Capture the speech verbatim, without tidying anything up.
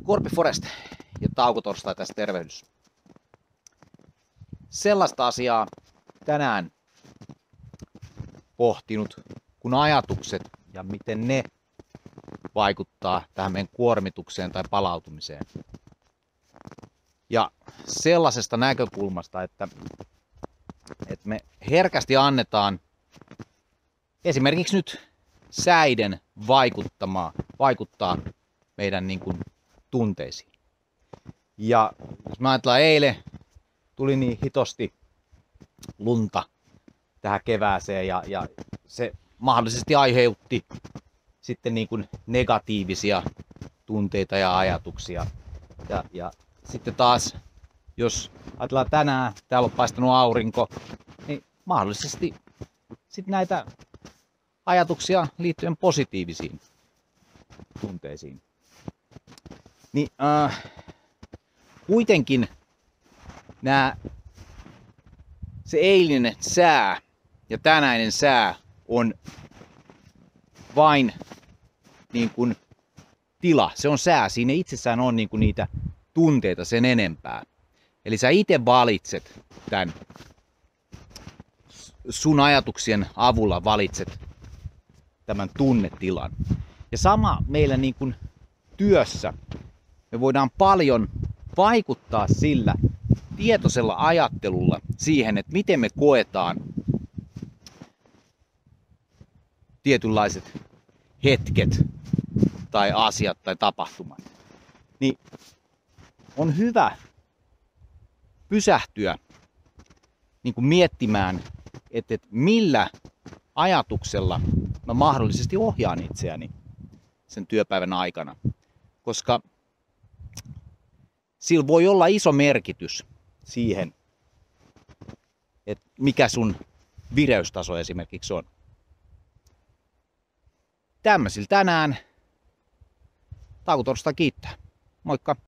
Korpi Forest ja Tauko Torstai tässä tervehdys. Sellaista asiaa tänään pohtinut, kun ajatukset ja miten ne vaikuttaa tähän meidän kuormitukseen tai palautumiseen. Ja sellaisesta näkökulmasta, että, että me herkästi annetaan esimerkiksi nyt säiden vaikuttamaan, vaikuttaa meidän niin kuin tunteisiin. Ja jos me ajatellaan, eilen tuli niin hitosti lunta tähän kevääseen ja, ja se mahdollisesti aiheutti sitten niin kuin negatiivisia tunteita ja ajatuksia. Ja, ja sitten taas, jos ajatellaan tänään, täällä on paistanut aurinko, niin mahdollisesti sitten näitä ajatuksia liittyen positiivisiin tunteisiin. Niin äh, kuitenkin nämä, se eilinen sää ja tänäinen sää on vain niin kuin tila. Se on sää. Siinä itsessään on niin kuin niitä tunteita sen enempää. Eli sä itse valitset tämän. Sun ajatuksien avulla valitset tämän tunnetilan. Ja sama meillä niin kuin työssä. Me voidaan paljon vaikuttaa sillä tietoisella ajattelulla siihen, että miten me koetaan tietynlaiset hetket tai asiat tai tapahtumat. Niin on hyvä pysähtyä niin kuin miettimään, että, että millä ajatuksella mä mahdollisesti ohjaan itseäni sen työpäivän aikana. Koska sillä voi olla iso merkitys siihen, että mikä sun vireystaso esimerkiksi on. Tämmöisillä tänään Tauko Torstai kiittää. Moikka!